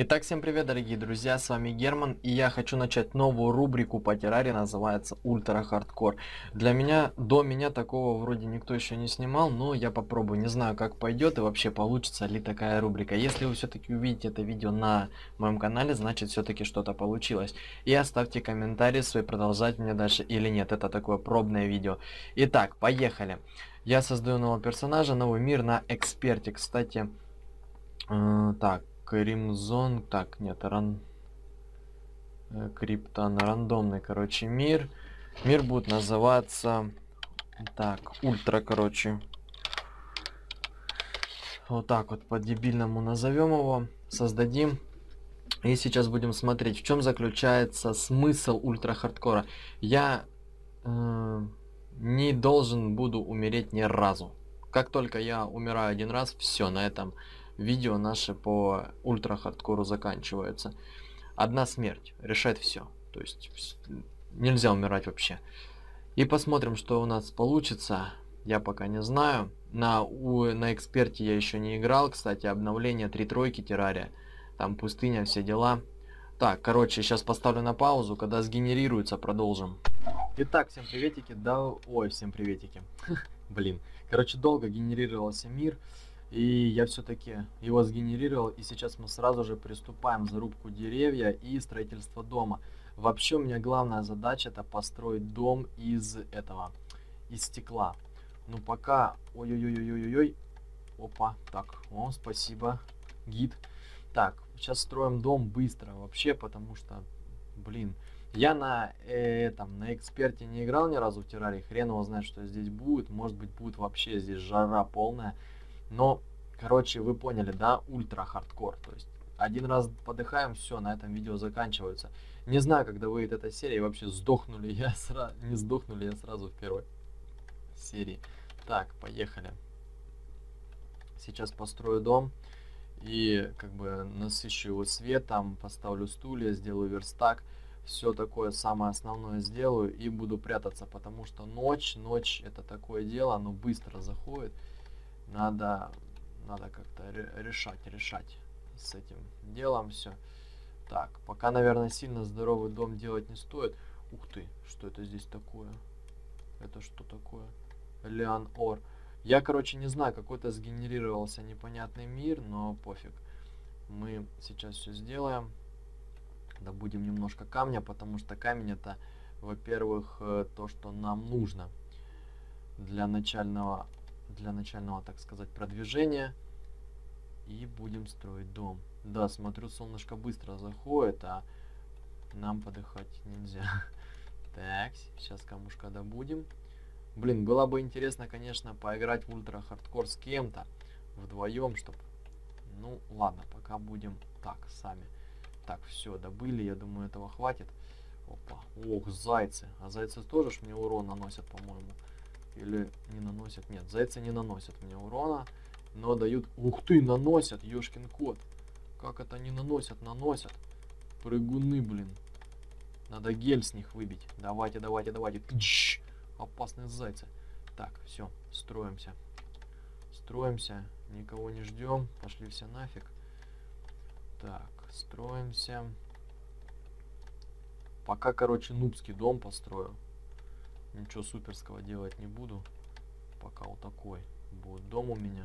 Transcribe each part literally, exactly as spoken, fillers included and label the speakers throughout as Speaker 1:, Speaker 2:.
Speaker 1: Итак, всем привет, дорогие друзья, с вами Герман, и я хочу начать новую рубрику по терраре, называется Ультра Хардкор. Для меня, до меня такого вроде никто еще не снимал, но я попробую, не знаю, как пойдет и вообще получится ли такая рубрика. Если вы все-таки увидите это видео на моем канале, значит все-таки что-то получилось. И оставьте комментарий свой, продолжать мне дальше или нет, это такое пробное видео. Итак, поехали. Я создаю нового персонажа, новый мир на эксперте, кстати. Э, так. Кримзон, так, нет, ран... э, Криптон, рандомный, короче, мир. Мир будет называться, так, ультра, короче. Вот так вот по-дебильному назовем его, создадим. И сейчас будем смотреть, в чем заключается смысл ультра хардкора. Я э, не должен буду умереть ни разу. Как только я умираю один раз, все, на этом видео наше по ультра хардкору заканчивается. Одна смерть решает все. То есть нельзя умирать вообще. И посмотрим, что у нас получится. Я пока не знаю. На, у, на эксперте я еще не играл. Кстати, обновление три тройки террария. Там пустыня, все дела. Так, короче, сейчас поставлю на паузу. Когда сгенерируется, продолжим. Итак, всем приветики. Да, ой, всем приветики. Блин. Короче, долго генерировался мир. И я все-таки его сгенерировал, и сейчас мы сразу же приступаем к зарубку деревья и строительство дома. Вообще у меня главная задача это построить дом из этого, из стекла. Ну пока, ой-ой-ой-ой-ой-ой, опа, так, о, спасибо, гид. Так, сейчас строим дом быстро вообще, потому что, блин, я на э, этом, на эксперте не играл ни разу в террарии, хрен его знает, что здесь будет, может быть будет вообще здесь жара полная. Но, короче, вы поняли, да, ультра хардкор. То есть один раз подыхаем, все, на этом видео заканчивается. Не знаю, когда выйдет эта серия, и вообще сдохнули я сразу, не сдохнули я сразу в первой серии. Так, поехали. Сейчас построю дом и как бы насыщу его светом, поставлю стулья, сделаю верстак. Все такое самое основное сделаю и буду прятаться, потому что ночь, ночь это такое дело, оно быстро заходит. Надо, надо как-то решать, решать с этим делом все. Так, пока, наверное, сильно здоровый дом делать не стоит. Ух ты, что это здесь такое? Это что такое? Лиан Ор. Я, короче, не знаю, какой-то сгенерировался непонятный мир, но пофиг. Мы сейчас все сделаем. Добудем немножко камня, потому что камень это, во-первых, то, что нам нужно для начального для начального, так сказать, продвижения. И будем строить дом. Да, смотрю, солнышко быстро заходит, а нам подыхать нельзя. Так, сейчас камушка добудем. Блин, было бы интересно, конечно, поиграть в ультра хардкор с кем-то вдвоем, чтобы... Ну, ладно, пока будем так, сами. Так, все, добыли, я думаю, этого хватит. Опа, ох, зайцы. А зайцы тоже ж мне урон наносят, по-моему. Или не наносят? Нет, зайцы не наносят мне урона, но дают... Ух ты, наносят, ёшкин кот. Как это не наносят? Наносят. Прыгуны, блин. Надо гель с них выбить. Давайте, давайте, давайте. Тыщ! Опасные зайцы. Так, все, строимся. Строимся, никого не ждем. Пошли все нафиг. Так, строимся. Пока, короче, нубский дом построю. Ничего суперского делать не буду. Пока вот такой будет дом у меня.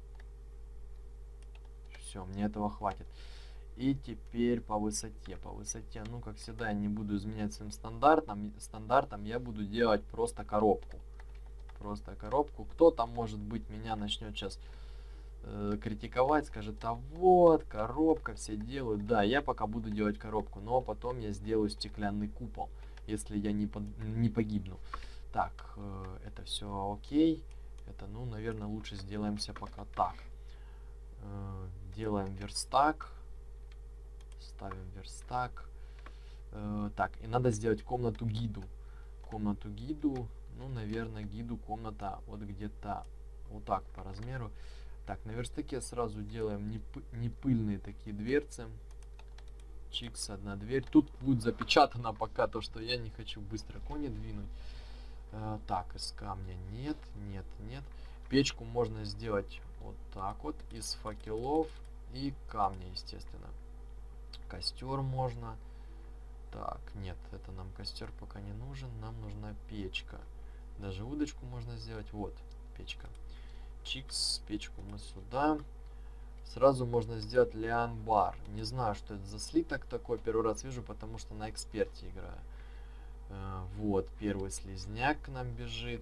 Speaker 1: Все, мне этого хватит. И теперь по высоте. По высоте, ну, как всегда, я не буду изменять своим стандартам. Стандартом я буду делать просто коробку. Просто коробку. Кто-то, может быть, меня начнет сейчас э, критиковать. Скажет, а вот, коробка, все делают. Да, я пока буду делать коробку. Но потом я сделаю стеклянный купол. Если я не, под, не погибну. Так, э, это все окей. Это, ну, наверное, лучше сделаемся пока так. Э, делаем верстак. Ставим верстак. Э, так, и надо сделать комнату гиду. Комнату гиду. Ну, наверное, гиду комната вот где-то вот так по размеру. Так, на верстаке сразу делаем не пыльные такие дверцы. Чикс, одна дверь. Тут будет запечатано пока то, что я не хочу быстро кони двинуть. Э, так, из камня нет, нет, нет. Печку можно сделать вот так вот, из факелов и камня, естественно. Костер можно. Так, нет, это нам костер пока не нужен. Нам нужна печка. Даже удочку можно сделать. Вот, печка. Чикс, печку мы сюда. Сразу можно сделать лиан-бар. Не знаю, что это за слиток такой. Первый раз вижу, потому что на эксперте играю. Э, вот, первый слизняк к нам бежит.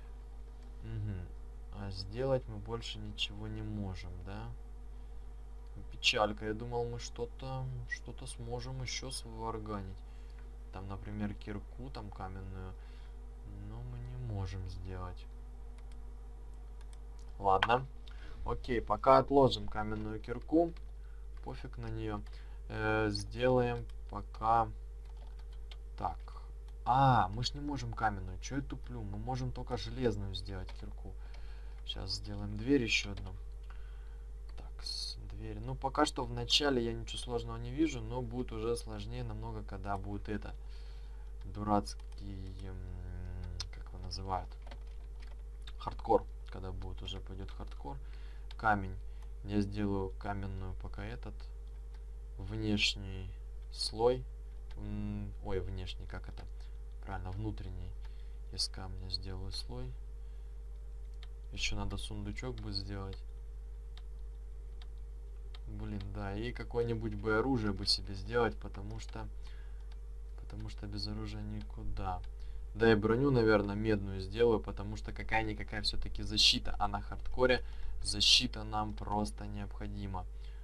Speaker 1: Угу. А сделать мы больше ничего не можем, да? Печалька. Я думал, мы что-то что-то сможем еще сварганить. Там, например, кирку, там каменную. Но мы не можем сделать. Ладно. Окей, пока отложим каменную кирку. Пофиг на нее. Э, сделаем пока... Так. А, мы ж не можем каменную. Че я туплю? Мы можем только железную сделать кирку. Сейчас сделаем дверь еще одну. Так, дверь. Ну, пока что в начале я ничего сложного не вижу, но будет уже сложнее намного, когда будет это... Дурацкий... Как его называют? Хардкор. Когда будет уже пойдет хардкор. Камень. Я сделаю каменную пока этот внешний слой. Ой, внешний, как это? Правильно, внутренний. Из камня сделаю слой. Еще надо сундучок бы сделать. Блин, да, и какое-нибудь бы оружие бы себе сделать, потому что... Потому что без оружия никуда. Да и броню, наверное, медную сделаю, потому что какая-никакая все-таки защита. А на хардкоре защита нам просто необходима.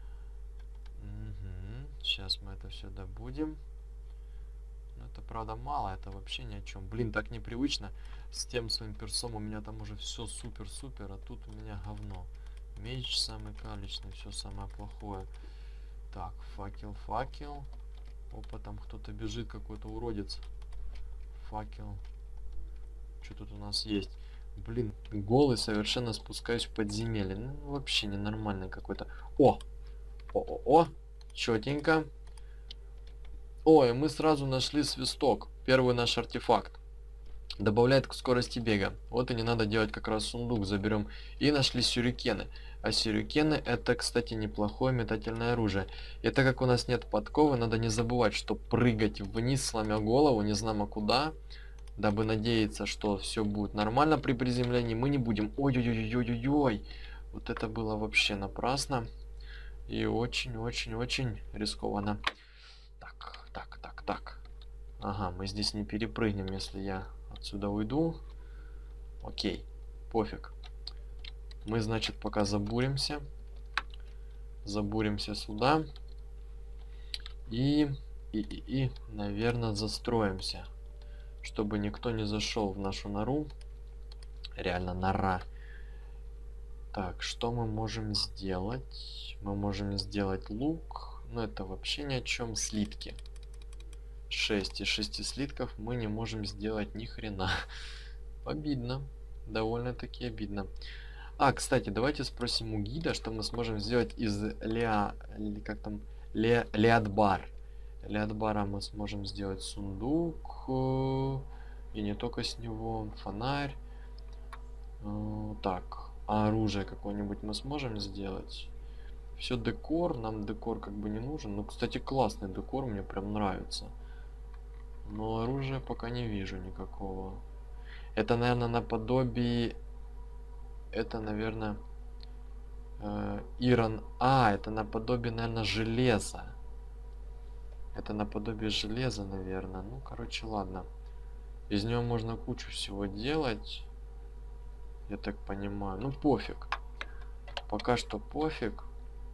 Speaker 1: Угу. Сейчас мы это все добудем. Но это, правда, мало. Это вообще ни о чем. Блин, так непривычно. С тем своим персом у меня там уже все супер-супер. А тут у меня говно. Меч самый калечный. Все самое плохое. Так, факел, факел. Опа, там кто-то бежит, какой-то уродец. Факел. Что тут у нас есть? Блин, голый совершенно спускаюсь в подземелье. Ну, вообще ненормальный какой-то. О! О-о-о! Четенько. Ой, мы сразу нашли свисток. Первый наш артефакт. Добавляет к скорости бега. Вот и не надо делать как раз сундук. Заберем. И нашли сюрикены. А сюрикены это, кстати, неплохое метательное оружие. И так как у нас нет подковы, надо не забывать, что прыгать вниз, сломя голову, не знамо куда, дабы надеяться, что все будет нормально при приземлении, мы не будем. Ой-ой-ой-ой-ой-ой. Вот это было вообще напрасно. И очень-очень-очень рискованно. Так, так, так, так. Ага, мы здесь не перепрыгнем, если я отсюда уйду. Окей, пофиг. Мы, значит, пока забуримся. Забуримся сюда. И, и, и, и, наверное, застроимся. Чтобы никто не зашел в нашу нору. Реально нора. Так, что мы можем сделать? Мы можем сделать лук. Но это вообще ни о чем. Слитки. шесть из шести слитков мы не можем сделать ни хрена. Обидно. Довольно-таки обидно. А, кстати, давайте спросим у гида, что мы сможем сделать из ля... Как там? Ле... Леатбар. Леатбара мы сможем сделать сундук. И не только с него. Фонарь. Так. А оружие какое-нибудь мы сможем сделать? Все декор. Нам декор как бы не нужен. Ну, кстати, классный декор. Мне прям нравится. Но оружия пока не вижу никакого. Это, наверное, наподобие... Это, наверное, э, Ирон. А, это наподобие, наверное, железа. Это наподобие железа, наверное. Ну, короче, ладно. Из него можно кучу всего делать. Я так понимаю. Ну, пофиг. Пока что пофиг.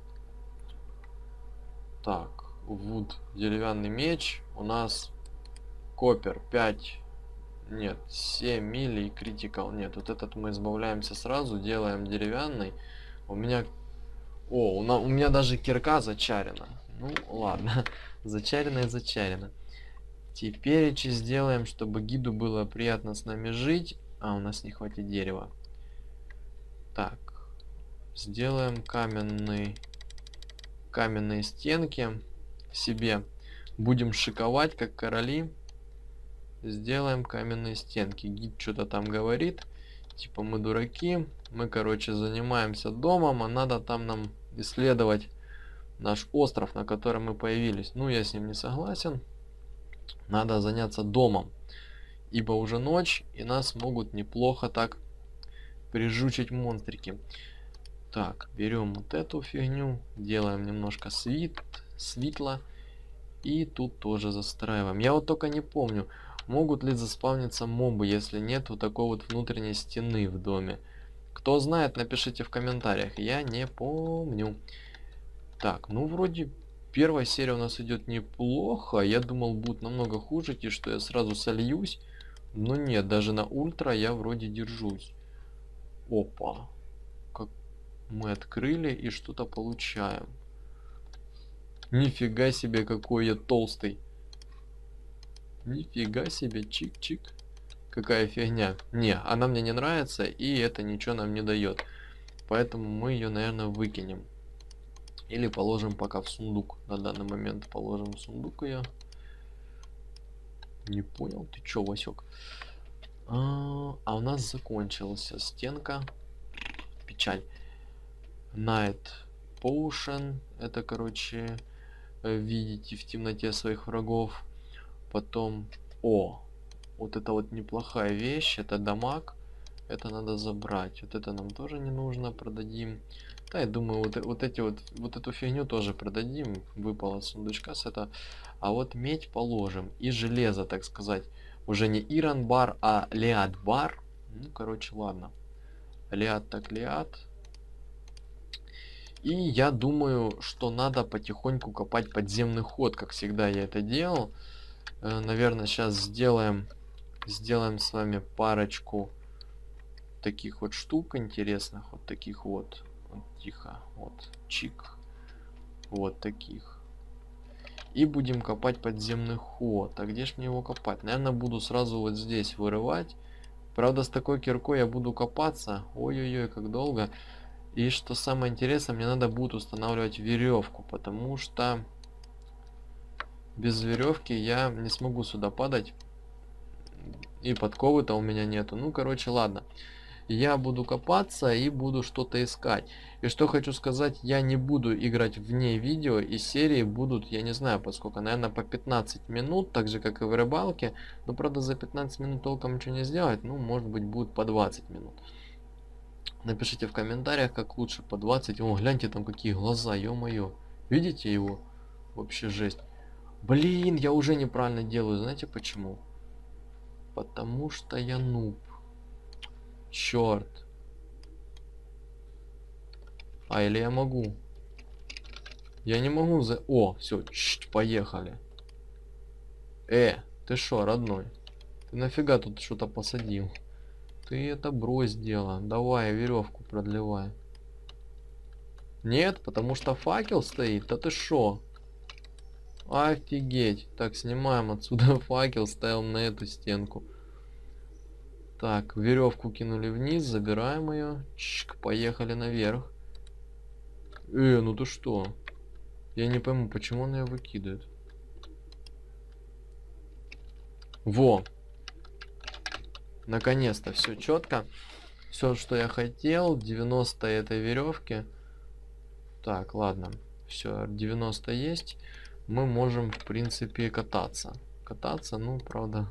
Speaker 1: Так, вуд. Деревянный меч. У нас копер пять. Нет, семь мили и критикал. Нет, вот этот мы избавляемся сразу, делаем деревянный. У меня... О, у, на... у меня даже кирка зачарена. Ну, ладно. Зачарено и зачарено. Теперь сделаем, чтобы гиду было приятно с нами жить. А, у нас не хватит дерева. Так. Сделаем каменный... каменные стенки себе. Будем шиковать, как короли. Сделаем каменные стенки. Гид что-то там говорит. Типа мы дураки. Мы, короче, занимаемся домом, а надо там нам исследовать наш остров, на котором мы появились. Ну, я с ним не согласен. Надо заняться домом. Ибо уже ночь, и нас могут неплохо так прижучить монстрики. Так, берем вот эту фигню, делаем немножко свит, светло. И тут тоже застраиваем. Я вот только не помню, могут ли заспавниться мобы, если нет вот такой вот внутренней стены в доме. Кто знает, напишите в комментариях. Я не помню. Так, ну вроде первая серия у нас идет неплохо. Я думал, будет намного хуже, и что я сразу сольюсь. Но нет, даже на ультра я вроде держусь. Опа. Как мы открыли и что-то получаем. Нифига себе, какой я толстый. Нифига себе, чик-чик. Какая фигня. Не, она мне не нравится, и это ничего нам не дает. Поэтому мы ее, наверное, выкинем. Или положим пока в сундук. На данный момент положим в сундук ее. Не понял, ты чё, Васек? А, а у нас закончилась стенка. Печаль. Night Potion. Это, короче, видите в темноте своих врагов. Потом, о, вот это вот неплохая вещь, это дамаг, это надо забрать. Вот это нам тоже не нужно, продадим. Да, я думаю, вот, вот эти вот, вот эту фигню тоже продадим, выпала с сундучка с этого. А вот медь положим и железо, так сказать, уже не Иран бар, а Лиад бар. Ну, короче, ладно. Лиад так Лиад. И я думаю, что надо потихоньку копать подземный ход, как всегда я это делал. Э, наверное, сейчас сделаем, сделаем с вами парочку таких вот штук интересных, вот таких вот, вот тихо, вот, чик, вот таких. И будем копать подземный ход. А где ж мне его копать? Наверное, буду сразу вот здесь вырывать. Правда, с такой киркой я буду копаться. Ой-ой-ой, как долго. И что самое интересное, мне надо будет устанавливать веревку, потому что без веревки я не смогу сюда падать. И подковы-то у меня нету. Ну, короче, ладно. Я буду копаться и буду что-то искать. И что хочу сказать, я не буду играть вне видео, и серии будут, я не знаю, поскольку, наверное, по пятнадцать минут, так же, как и в рыбалке. Но, правда, за пятнадцать минут толком ничего не сделать. Ну, может быть, будет по двадцать минут. Напишите в комментариях, как лучше, по двадцать. О, гляньте там какие глаза, ё-моё. Видите его? Вообще жесть. Блин, я уже неправильно делаю. Знаете почему? Потому что я нуб. Черт. А, или я могу? Я не могу за... О, все, поехали. Э, ты шо, родной? Ты нафига тут что-то посадил? Ты это брось дело. Давай веревку продлевай. Нет, потому что факел стоит. Да ты шо? Офигеть. Так, снимаем отсюда факел, ставим на эту стенку. Так, веревку кинули вниз, забираем ее. Чик, поехали наверх. Э, ну ты что? Я не пойму, почему он ее выкидывает. Во! Наконец-то все четко. Все, что я хотел. девяносто этой веревки. Так, ладно. Все, девяносто есть. Мы можем, в принципе, кататься. Кататься, ну, правда,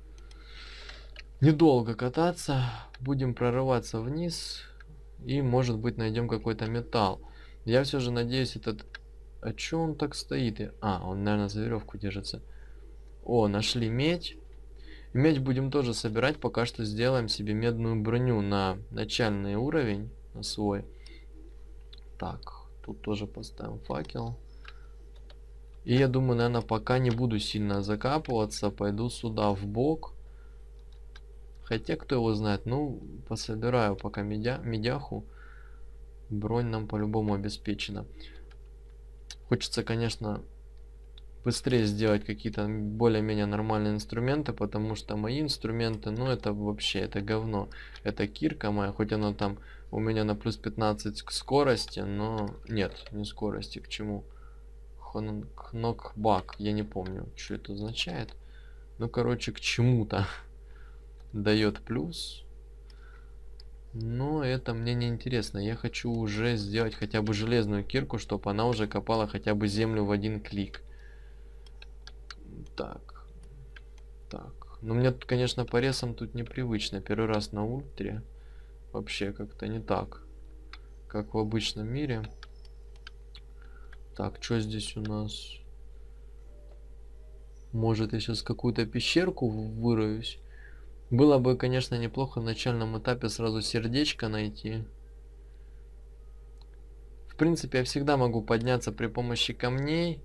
Speaker 1: недолго кататься. Будем прорываться вниз. И, может быть, найдем какой-то металл. Я все же надеюсь, этот... А чё он так стоит? А, он, наверное, за веревку держится. О, нашли медь. Медь будем тоже собирать. Пока что сделаем себе медную броню на начальный уровень. На свой. Так, тут тоже поставим факел. И я думаю, наверное, пока не буду сильно закапываться. Пойду сюда в бок. Хотя, кто его знает. Ну, пособираю пока медя, медяху. Бронь нам по-любому обеспечена. Хочется, конечно, быстрее сделать какие-то более-менее нормальные инструменты, потому что мои инструменты, ну это вообще, это говно. Это кирка моя, хоть она там у меня на плюс пятнадцать к скорости, но нет, не скорости, к чему? Кнокбак, я не помню, что это означает. Ну, короче, к чему-то дает плюс. Но это мне не интересно. Я хочу уже сделать хотя бы железную кирку, чтобы она уже копала хотя бы землю в один клик. Так. Так. Ну, мне тут, конечно, по ресам тут непривычно. Первый раз на ультре. Вообще как-то не так, как в обычном мире. Так, что здесь у нас? Может, я сейчас какую-то пещерку выроюсь? Было бы, конечно, неплохо в начальном этапе сразу сердечко найти. В принципе, я всегда могу подняться при помощи камней.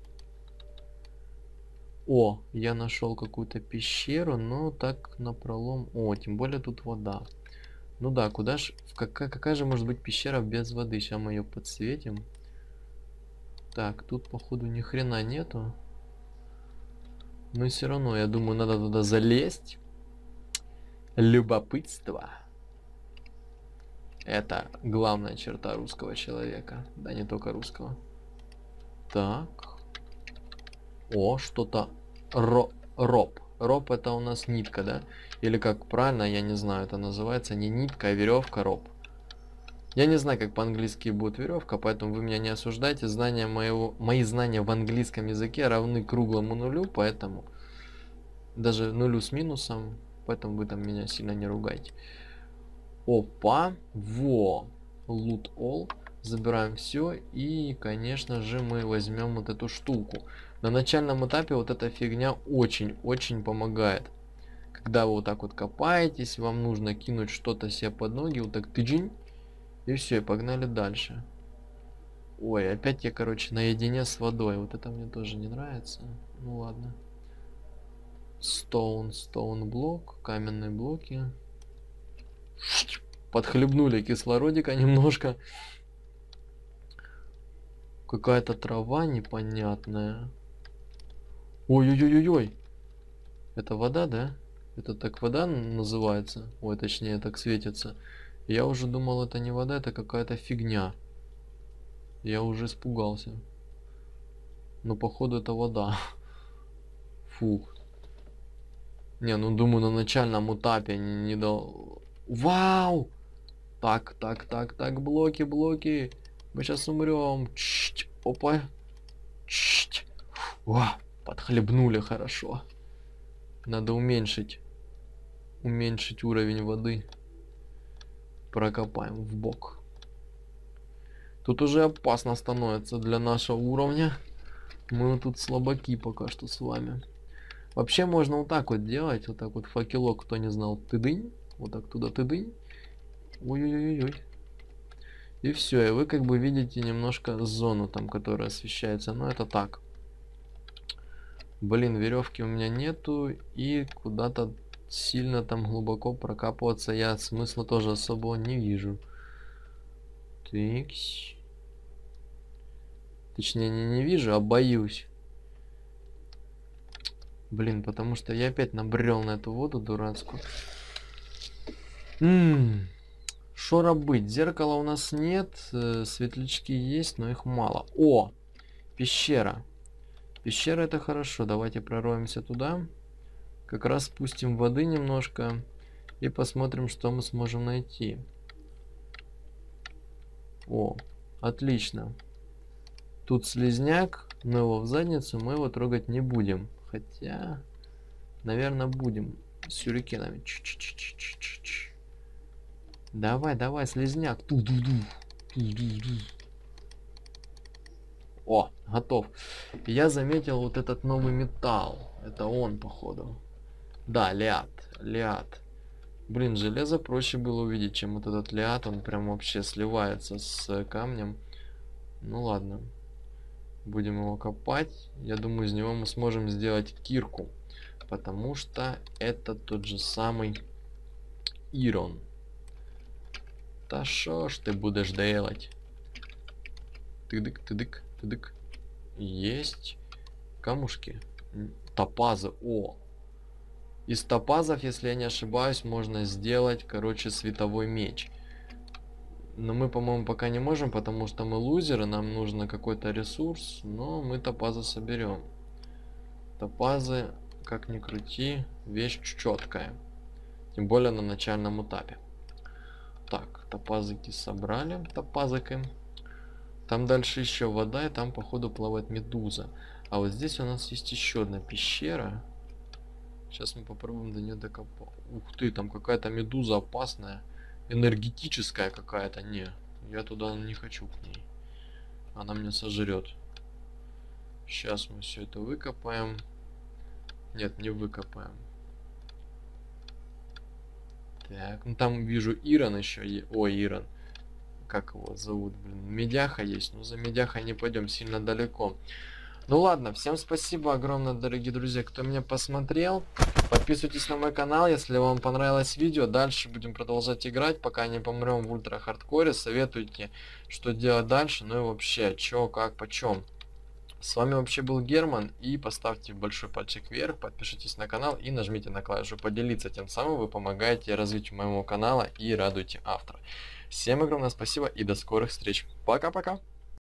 Speaker 1: О, я нашел какую-то пещеру, но так напролом. О, тем более тут вода. Ну да, куда ж... Какая, какая же может быть пещера без воды? Сейчас мы ее подсветим. Так, тут, походу, ни хрена нету. Но все равно, я думаю, надо туда залезть. Любопытство. Это главная черта русского человека. Да, не только русского. Так. О, что-то. Ро... Роб. Роб это у нас нитка, да? Или как правильно, я не знаю, это называется не нитка, а веревка, роб. Я не знаю, как по-английски будет веревка, поэтому вы меня не осуждайте. Знания моего... Мои знания в английском языке равны круглому нулю, поэтому... Даже нулю с минусом, поэтому вы там меня сильно не ругайте. Опа, во, loot all, забираем все и, конечно же, мы возьмем вот эту штуку. На начальном этапе вот эта фигня очень-очень помогает. Когда вы вот так вот копаетесь, вам нужно кинуть что-то себе под ноги, вот так тыджинь, и все, и погнали дальше. Ой, опять я, короче, наедине с водой, вот это мне тоже не нравится. Ну ладно. Стоун, стоун блок, каменные блоки. Подхлебнули кислородика немножко. Какая-то трава непонятная. Ой-ой-ой-ой. Это вода, да? Это так вода называется? Ой, точнее, так светится. Я уже думал, это не вода, это какая-то фигня. Я уже испугался. Но походу это вода. Фух. Не, ну думаю, на начальном этапе не, не дал... Вау! Так, так, так, так, блоки, блоки. Мы сейчас умрем. Чуть, опа. Чуть. О, подхлебнули хорошо. Надо уменьшить. Уменьшить уровень воды. Прокопаем в бок. Тут уже опасно становится для нашего уровня. Мы тут слабаки пока что с вами. Вообще можно вот так вот делать. Вот так вот факелок, кто не знал, тыдынь. Вот так туда тыдынь. Ой-ой-ой-ой. И все, и вы как бы видите немножко зону там, которая освещается. Но это так. Блин, веревки у меня нету. И куда-то сильно там глубоко прокапываться я смысла тоже особого не вижу. Тыкс. Точнее, не, не вижу, а боюсь. Блин, потому что я опять набрел на эту воду дурацкую. Ммм. Шо робить? Зеркала у нас нет. Э, светлячки есть, но их мало. О! Пещера. Пещера это хорошо. Давайте пророемся туда. Как раз спустим воды немножко. И посмотрим, что мы сможем найти. О, отлично. Тут слизняк, но его в задницу мы его трогать не будем. Хотя, наверное, будем с сюрикенами. Ч-ч-ч-ч-ч-ч. Давай, давай, слизняк. Ту-ду-ду. Ту-ду-ду. О, готов. Я заметил вот этот новый металл. Это он, походу. Да, лиад. Лиад. Блин, железо проще было увидеть, чем вот этот лиад. Он прям вообще сливается с камнем. Ну ладно. Будем его копать. Я думаю, из него мы сможем сделать кирку. Потому что это тот же самый Ирон. Да шо ж ты будешь делать? Тыдык, тыдык, тыдык. Есть. Камушки. Топазы. О. Из топазов, если я не ошибаюсь, можно сделать, короче, световой меч. Но мы, по-моему, пока не можем, потому что мы лузеры, нам нужно какой-то ресурс, но мы топазы соберем. Топазы, как ни крути, вещь четкая. Тем более на начальном этапе. Так, топазыки собрали, топазыком. Там дальше еще вода, и там, походу, плавает медуза. А вот здесь у нас есть еще одна пещера. Сейчас мы попробуем до нее докопаться. Ух ты, там какая-то медуза опасная. Энергетическая какая-то. Не, я туда не хочу к ней. Она меня сожрет. Сейчас мы все это выкопаем. Нет, не выкопаем. Так, ну там вижу Ирон еще. Ой, Ирон. Как его зовут, блин? Медяха есть. Но за медяхой не пойдем, сильно далеко. Ну ладно, всем спасибо огромное, дорогие друзья, кто меня посмотрел. Подписывайтесь на мой канал, если вам понравилось видео. Дальше будем продолжать играть, пока не помрем в ультра хардкоре. Советуйте, что делать дальше, ну и вообще, чё, как, почем. С вами вообще был Герман, и поставьте большой пальчик вверх, подпишитесь на канал и нажмите на клавишу поделиться, тем самым вы помогаете развитию моего канала и радуете автора. Всем огромное спасибо и до скорых встреч. Пока-пока.